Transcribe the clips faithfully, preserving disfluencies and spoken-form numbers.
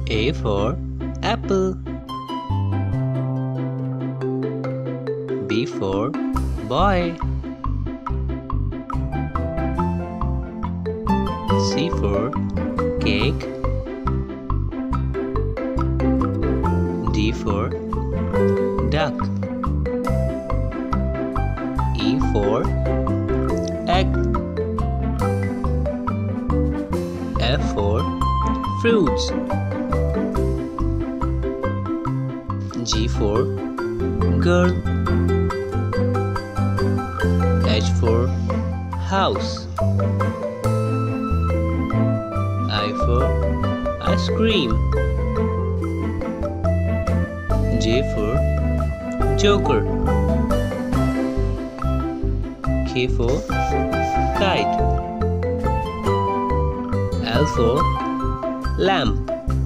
A for apple. B for boy. C for cake. D for duck. E for egg. F for fruits. G for girl. H for house. I for ice cream. J for joker. K for kite. L for lamp.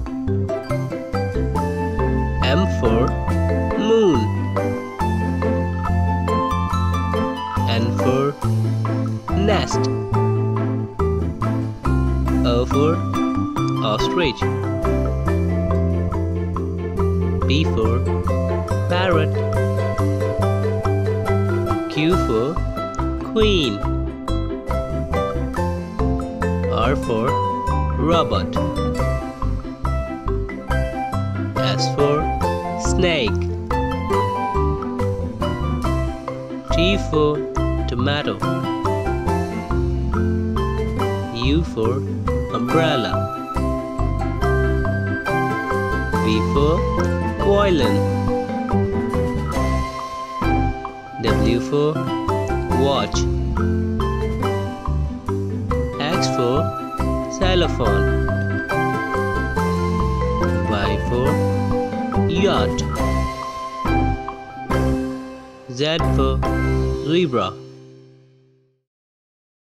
M for moon. N for nest. O for ostrich. P for parrot. Q for queen. R for robot. S for snake. T for tomato. U for umbrella. V for violin. W for watch. X for xylophone. Y for yacht. Z for zebra.